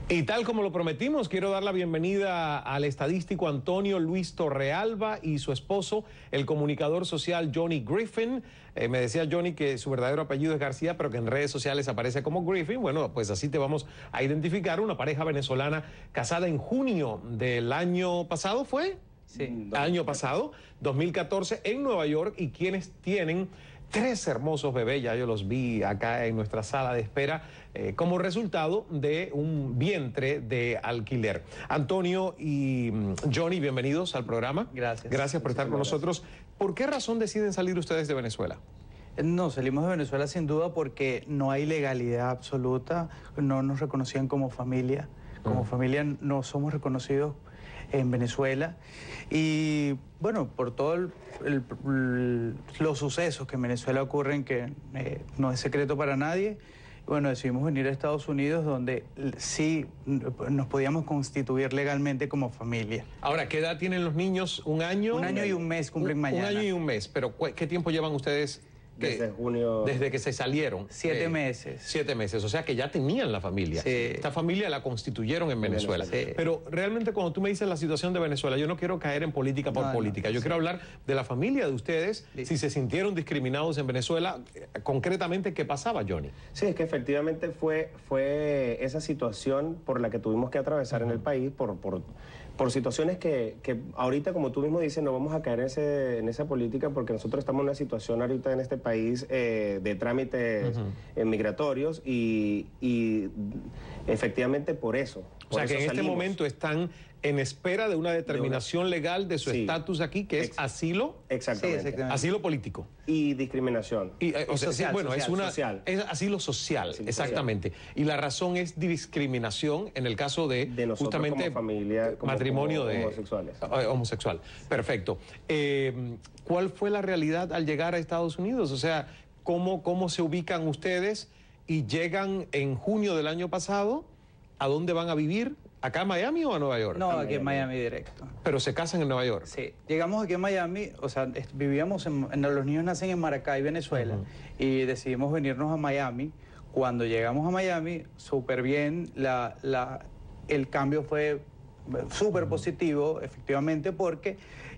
Y tal como lo prometimos, quiero dar la bienvenida al estadístico Antonio Luis Torrealba y su esposo, el comunicador social Johnny Griffin. Me decía Johnny que su verdadero apellido es García, pero que en redes sociales aparece como Griffin. Bueno, pues así te vamos a identificar. Una pareja venezolana casada en junio del año pasado, ¿fue? Sí. Año pasado, 2014, en Nueva York, y quienes tienen 3 hermosos bebés. Ya yo los vi acá en nuestra sala de espera, como resultado de un vientre de alquiler. Antonio y Johnny, bienvenidos al programa. Gracias. Gracias por estar con nosotros. ¿Por qué razón deciden salir ustedes de Venezuela? No, salimos de Venezuela sin duda porque no hay legalidad absoluta, no nos reconocían como familia. Como familia no somos reconocidos en Venezuela y bueno, por todos los sucesos que en Venezuela ocurren, que no es secreto para nadie, bueno, decidimos venir a Estados Unidos, donde sí nos podíamos constituir legalmente como familia. Ahora, ¿qué edad tienen los niños? ¿Un año? 1 año y 1 mes cumplen mañana. 1 año y 1 mes, pero ¿qué tiempo llevan ustedes? Desde junio. Desde que se salieron. 7 meses. 7 meses, o sea que ya tenían la familia. Sí. Esta familia la constituyeron en Venezuela. Sí. Pero realmente cuando tú me dices la situación de Venezuela, yo no quiero caer en política por política. Yo quiero hablar de la familia de ustedes, si se sintieron discriminados en Venezuela. Concretamente, ¿qué pasaba, Johnny? Sí, es que efectivamente fue esa situación por la que tuvimos que atravesar en el país, por situaciones que ahorita, como tú mismo dices, no vamos a caer en esa política, porque nosotros estamos en una situación ahorita en este país de trámites migratorios y efectivamente por eso. O sea que en este momento están en espera de una determinación legal de su estatus aquí, que es asilo. Exactamente. Sí, exactamente. Asilo político. Y discriminación. O sea, social, bueno, social. es asilo social, exactamente. Y la razón es discriminación en el caso de nosotros justamente como familia, matrimonio de homosexuales. Homosexual. Perfecto. ¿Cuál fue la realidad al llegar a Estados Unidos? O sea, ¿cómo se ubican ustedes y llegan en junio del año pasado? ¿A dónde van a vivir? ¿Acá en Miami o a Nueva York? No, aquí en Miami directo. Pero se casan en Nueva York. Sí, llegamos aquí en Miami, o sea, vivíamos los niños nacen en Maracay, Venezuela, y decidimos venirnos a Miami. Cuando llegamos a Miami, súper bien, el cambio fue súper positivo, efectivamente, porque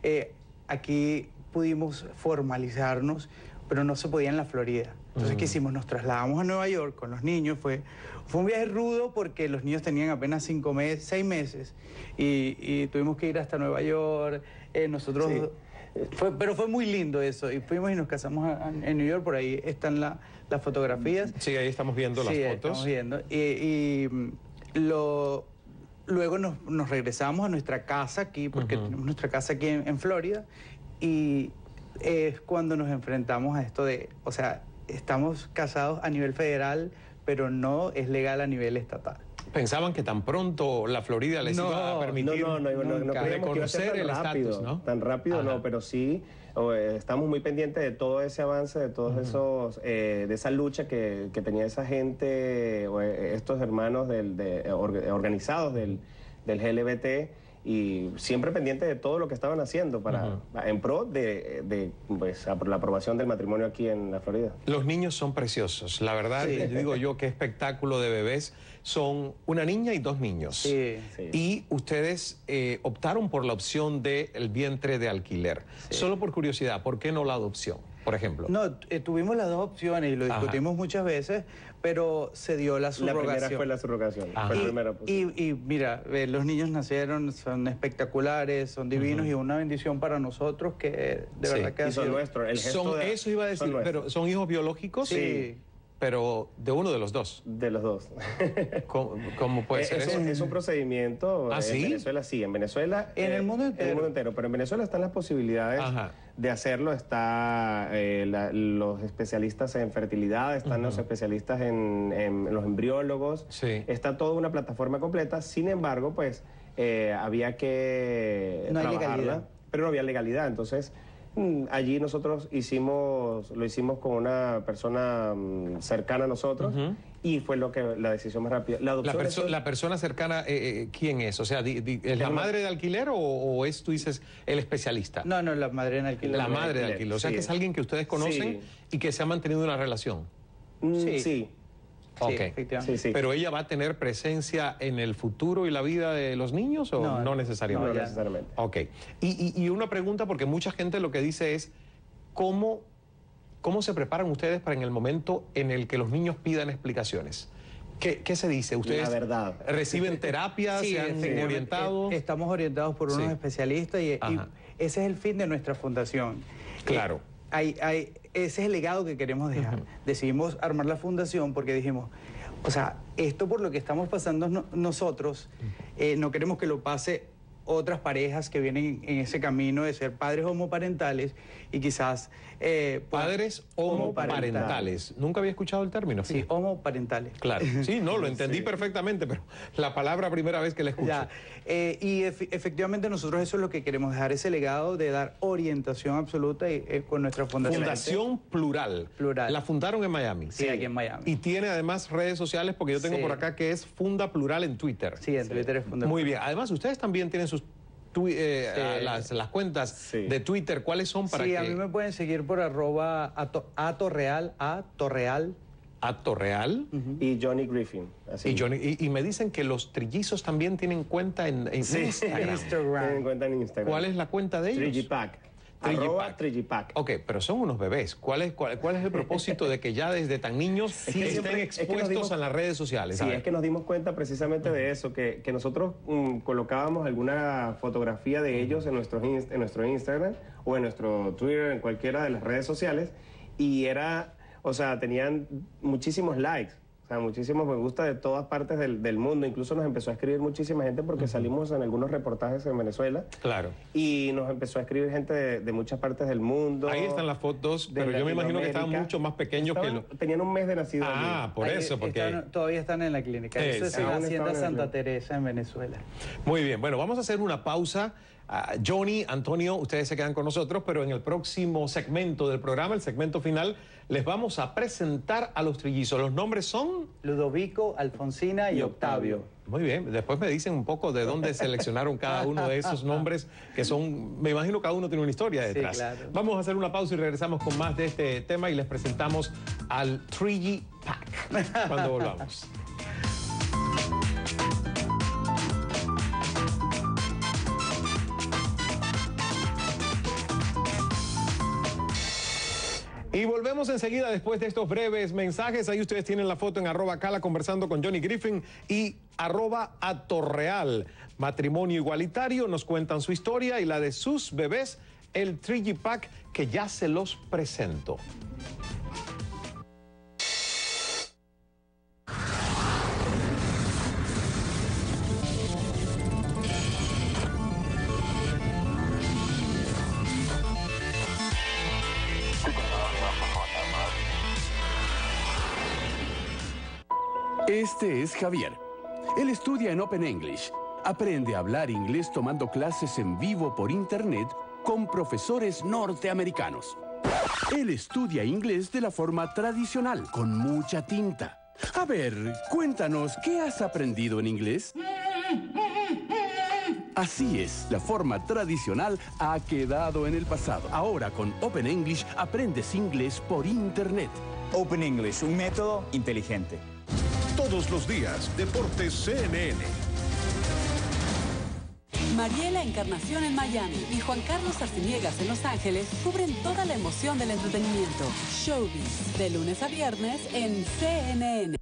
aquí pudimos formalizarnos, pero no se podía en la Florida. Entonces, ¿qué hicimos? Nos trasladamos a Nueva York con los niños. Fue un viaje rudo porque los niños tenían apenas 6 meses y tuvimos que ir hasta Nueva York. Nosotros... Sí. Pero fue muy lindo eso. Y fuimos y nos casamos en New York. Por ahí están las fotografías. Sí, ahí estamos viendo las fotos. Estamos viendo. Luego nos regresamos a nuestra casa aquí, porque tenemos nuestra casa aquí en Florida. Y es cuando nos enfrentamos a esto de, o sea, estamos casados a nivel federal, pero no es legal a nivel estatal. ¿Pensaban que tan pronto la Florida les iba a permitir no creíamos que iba a ser el estatus, ¿no? Tan rápido no, pero sí estamos muy pendientes de todo ese avance, de todos esos, de esa lucha que tenía esa gente, estos hermanos organizados del LGBT, y siempre pendiente de todo lo que estaban haciendo en pro de la aprobación del matrimonio aquí en la Florida. Los niños son preciosos, la verdad, digo yo, qué espectáculo de bebés. Son una niña y 2 niños. Sí. Y ustedes optaron por la opción del vientre de alquiler. Solo por curiosidad, ¿por qué no la adopción, por ejemplo? No, tuvimos las 2 opciones y lo discutimos muchas veces, pero se dio la subrogación. La primera fue la subrogación. Fue la primera y mira, los niños nacieron, son espectaculares, son divinos y una bendición para nosotros que de verdad que y son nuestros. Eso iba a decir, pero ¿son hijos biológicos? Sí. Pero de uno de los 2. De los 2. ¿Cómo puede ser eso? Es un procedimiento. ¿Ah, sí? En Venezuela sí, en Venezuela. En el mundo entero. En el mundo entero, pero en Venezuela están las posibilidades de hacerlo. Está los especialistas en fertilidad, están los especialistas en los embriólogos. Sí. Está toda una plataforma completa. Sin embargo, pues había que trabajarla, pero no había legalidad. Entonces, allí nosotros lo hicimos con una persona cercana a nosotros y fue la decisión más rápida. La adopción la persona cercana, ¿quién es? O sea, ¿es la madre de alquiler o es, tú dices, el especialista? No, la madre de alquiler. La madre de alquiler. O sea, que es alguien que ustedes conocen y que se ha mantenido una relación. Sí. Ok. efectivamente. Sí, sí. ¿Pero ella va a tener presencia en el futuro y la vida de los niños o no necesariamente? No necesariamente. Ok. Y una pregunta, porque mucha gente lo que dice es, ¿cómo se preparan ustedes para en el momento en el que los niños pidan explicaciones? ¿Qué se dice? ¿Ustedes La verdad. reciben terapias? Sí, ¿Se han efectivamente, orientado? Estamos orientados por unos Sí. especialistas y Ajá. ese es el fin de nuestra fundación. Claro. Ese es el legado que queremos dejar. Decidimos armar la fundación porque dijimos, o sea, esto por lo que estamos pasando nosotros, no queremos que lo pase otras parejas que vienen en ese camino de ser padres homoparentales y quizás... Padres homoparentales. Nunca había escuchado el término. Sí, fíjate. homoparentales. Claro, sí, no, lo entendí Sí. perfectamente, pero la palabra primera vez que la escucho. Ya, efectivamente nosotros eso es lo que queremos, dejar ese legado de dar orientación absoluta con nuestra fundación. Fundación Plural. Plural. La fundaron en Miami. Sí, aquí en Miami. Y tiene además redes sociales, porque yo tengo Sí. por acá que es Funda Plural en Twitter. Sí, en Twitter es fundamental. Muy bien. Además, ustedes también tienen sus las cuentas Sí. de Twitter. ¿Cuáles son para Sí, que...? a mí me pueden seguir por @atorreal. Atorreal. Y Johnny Griffin. Así. Y me dicen que los trillizos también tienen cuenta en Instagram. Ten en cuenta en Instagram. ¿Cuál es la cuenta de ellos? Trigipack. Trigipack. @Trigipack. Ok, pero son unos bebés. ¿Cuál es el propósito de que ya desde tan niños que estén siempre- es que nos expuestos dimos- a las redes sociales? Sí, A ver. es que nos dimos cuenta precisamente de eso, que nosotros colocábamos alguna fotografía de ellos en nuestro Instagram o en nuestro Twitter, en cualquiera de las redes sociales, y tenían muchísimos likes, muchísimos me gusta de todas partes del mundo. Incluso nos empezó a escribir muchísima gente porque salimos en algunos reportajes en Venezuela. Claro. Y nos empezó a escribir gente de muchas partes del mundo. Ahí están las fotos, de pero yo me imagino que estaban Latinoamérica. mucho más pequeños que los... Tenían un mes de nacido. Ah, por Ahí eso, porque... todavía están en la clínica. Eso es en la aún Hacienda estaban en la Santa clínica. Teresa en Venezuela. Muy bien, bueno, vamos a hacer una pausa. Johnny, Antonio, ustedes se quedan con nosotros, pero en el próximo segmento del programa, el segmento final, les vamos a presentar a los trillizos. Los nombres son... Ludovico, Alfonsina y Octavio. Muy bien, después me dicen un poco de dónde seleccionaron cada uno de esos nombres, que son, me imagino cada uno tiene una historia detrás. claro. Vamos a hacer una pausa y regresamos con más de este tema y les presentamos al Trigi Pack cuando volvamos. Y volvemos enseguida después de estos breves mensajes. Ahí ustedes tienen la foto en @Cala conversando con Johnny Griffin y @Atorreal. Matrimonio igualitario, nos cuentan su historia y la de sus bebés, el Trigipack, que ya se los presento. Este es Javier. Él estudia en Open English. Aprende a hablar inglés tomando clases en vivo por internet con profesores norteamericanos. Él estudia inglés de la forma tradicional, con mucha tinta. A ver, cuéntanos, ¿qué has aprendido en inglés? Así es, la forma tradicional ha quedado en el pasado. Ahora con Open English aprendes inglés por internet. Open English, un método inteligente. Todos los días, Deportes CNN. Mariela Encarnación en Miami y Juan Carlos Arciniegas en Los Ángeles cubren toda la emoción del entretenimiento. Showbiz, de lunes a viernes en CNN.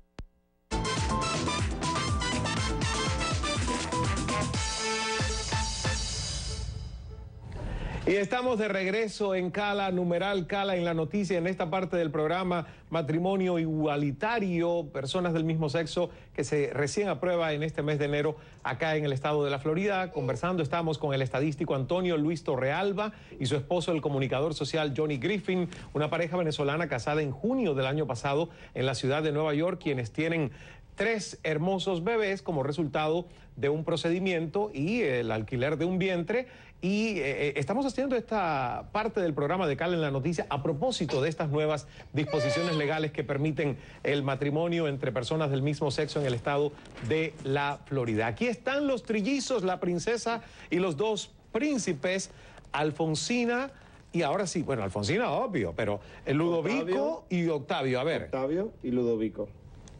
Y estamos de regreso en Cala, numeral Cala en la noticia, en esta parte del programa, matrimonio igualitario, personas del mismo sexo que se recién aprueba en este mes de enero acá en el estado de la Florida. Conversando estamos con el estadístico Antonio Luis Torrealba y su esposo, el comunicador social Johnny Griffin, una pareja venezolana casada en junio del año pasado en la ciudad de Nueva York, quienes tienen 3 hermosos bebés como resultado de un procedimiento y el alquiler de un vientre. Y estamos haciendo esta parte del programa de Cala en la noticia a propósito de estas nuevas disposiciones legales que permiten el matrimonio entre personas del mismo sexo en el estado de la Florida. Aquí están los trillizos, la princesa y los 2 príncipes, Alfonsina y ahora sí, bueno, Alfonsina obvio, pero el Ludovico Octavio. y Octavio. A ver. Octavio y Ludovico.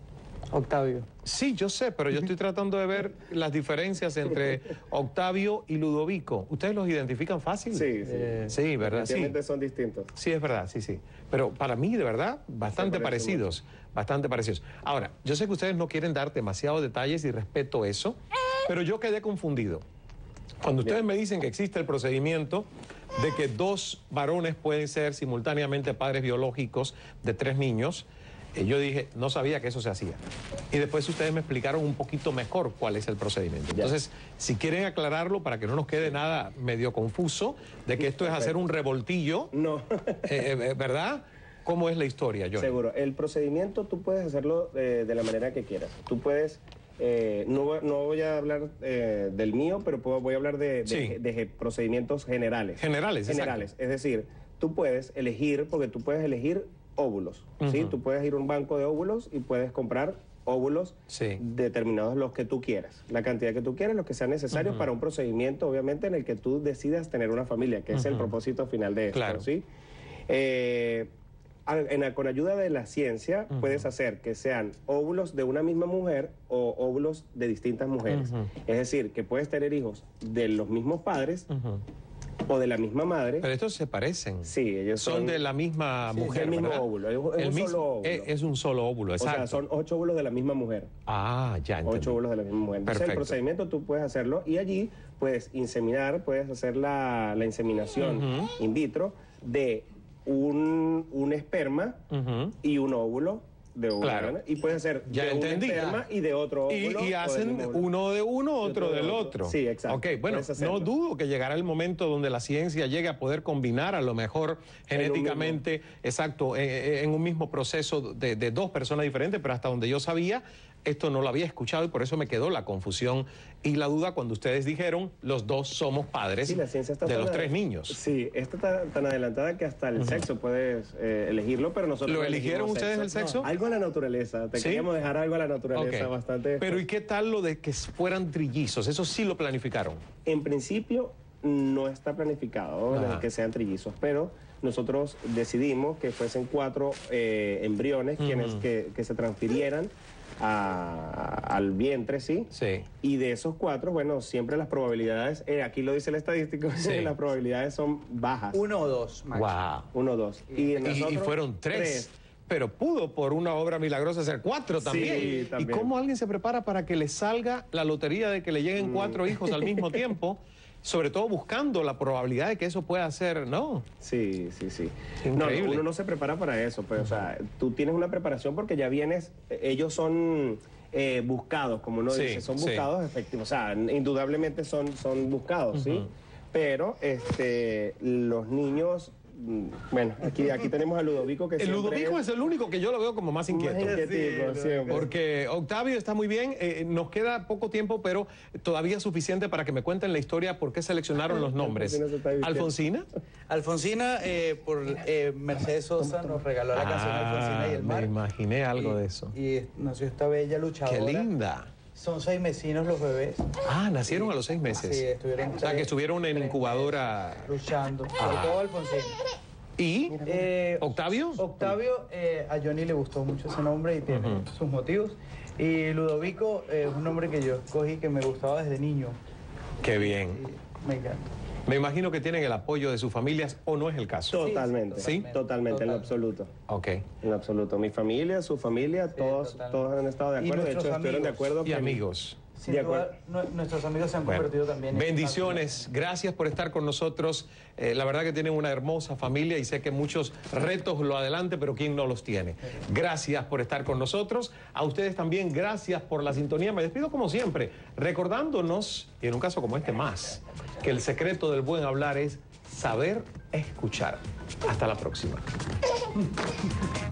Octavio. Sí, yo sé, pero yo estoy tratando de ver las diferencias entre Octavio y Ludovico. ¿Ustedes los identifican fácil? Sí, sí. Sí, ¿verdad? Sí. Definitivamente son distintos. Sí, es verdad, sí, sí. Pero para mí, de verdad, bastante parecidos. Bastante parecidos. Ahora, yo sé que ustedes no quieren dar demasiados detalles y respeto eso, pero yo quedé confundido. Cuando ustedes me dicen que existe el procedimiento de que 2 varones pueden ser simultáneamente padres biológicos de 3 niños, yo dije, no sabía que eso se hacía. Y después ustedes me explicaron un poquito mejor cuál es el procedimiento. Entonces, si quieren aclararlo para que no nos quede nada medio confuso, de que esto es hacer un revoltillo, No. ¿Verdad? ¿Cómo es la historia, Johnny? Seguro. El procedimiento tú puedes hacerlo de la manera que quieras. Tú puedes... no voy a hablar del mío, pero voy a hablar de procedimientos generales. Generales, Generales. Es decir, tú puedes elegir, porque tú puedes elegir óvulos, ¿sí? Tú puedes ir a un banco de óvulos y puedes comprar óvulos determinados, los que tú quieras, la cantidad que tú quieras, los que sean necesarios para un procedimiento, obviamente, en el que tú decidas tener una familia, que es el propósito final de esto, Claro. ¿sí? Con ayuda de la ciencia puedes hacer que sean óvulos de una misma mujer o óvulos de distintas mujeres. Es decir, que puedes tener hijos de los mismos padres o de la misma madre. Pero estos se parecen. Sí, ellos son de la misma mujer, el mismo ¿verdad? óvulo. Es un solo óvulo. Es un solo óvulo, exacto. O sea, son 8 óvulos de la misma mujer. Ah, ya entendí. 8 óvulos de la misma mujer. Entonces, Perfecto. el procedimiento tú puedes hacerlo y allí puedes inseminar, puedes hacer la inseminación in vitro de un esperma y un óvulo de una, Claro. ¿verdad? Y puedes hacer Ya de entendí. un esperma y de otro óvulo. Y hacen uno de uno, otro del otro. Sí, exacto. Ok, bueno, Puedes hacerlo. no dudo que llegará el momento donde la ciencia llegue a poder combinar a lo mejor genéticamente, exacto, en un mismo proceso de 2 personas diferentes, pero hasta donde yo sabía, esto no lo había escuchado y por eso me quedó la confusión y la duda cuando ustedes dijeron los 2 somos padres Sí, la ciencia está de tan los 3 niños. Sí, esta está tan adelantada que hasta el sexo puedes elegirlo, pero nosotros ¿Lo no eligieron elegimos ustedes el sexo? Algo a la naturaleza. Te ¿Sí? queríamos dejar algo a la naturaleza Ok. bastante. Pero ¿y qué tal lo de que fueran trillizos? Eso sí lo planificaron. En principio no está planificado que sean trillizos, pero nosotros decidimos que fuesen 4 embriones quienes que se transfirieran al vientre, ¿sí? Sí. Y de esos 4, bueno, siempre las probabilidades, aquí lo dice el estadístico, Sí. las probabilidades son bajas. 1 o 2, máximo. Wow. 1 o 2. Y fueron 3. Pero pudo por una obra milagrosa ser 4 también. Sí, también. ¿Y cómo alguien se prepara para que le salga la lotería de que le lleguen 4 hijos al mismo tiempo? Sobre todo buscando la probabilidad de que eso pueda ser, ¿no? Sí. Increíble. No, uno no se prepara para eso, pues, o sea, tú tienes una preparación porque ya vienes, ellos son buscados, como uno dice, son buscados efectivos, o sea, indudablemente son buscados, ¿sí? Pero los niños, bueno, aquí tenemos a Ludovico que El Ludovico es el único que yo lo veo como más inquieto. siempre. Porque Octavio está muy bien, nos queda poco tiempo, pero todavía suficiente para que me cuenten la historia por qué seleccionaron los nombres. Alfonsina se está divirtiendo. ¿Alfonsina? Alfonsina, por Mercedes Sosa, nos regaló la canción Alfonsina y el mar. Me imaginé algo de eso. Y nació esta bella luchadora. ¡Qué linda! Son 6 mesinos los bebés. Ah, nacieron a los 6 meses. Sí, estuvieron. O sea, que estuvieron en incubadora. Luchando. Sobre todo Alfonsina. ¿Y? ¿Octavio? Octavio, a Johnny le gustó mucho ese nombre y tiene sus motivos. Y Ludovico es un nombre que yo escogí que me gustaba desde niño. ¡Qué bien! Y me encanta. Me imagino que tienen el apoyo de sus familias, ¿o no es el caso? Totalmente, ¿Sí? Totalmente, en lo absoluto. Ok. En lo absoluto. Mi familia, su familia, todos han estado de Y acuerdo. De hecho, nuestros estuvieron de amigos. acuerdo. Y que- amigos. Sin De duda, nuestros amigos se han convertido también en... Bendiciones, gracias por estar con nosotros. La verdad que tienen una hermosa familia y sé que muchos retos lo adelante, pero ¿quién no los tiene? Gracias por estar con nosotros. A ustedes también, gracias por la sintonía. Me despido como siempre, recordándonos, y en un caso como este más, que el secreto del buen hablar es saber escuchar. Hasta la próxima.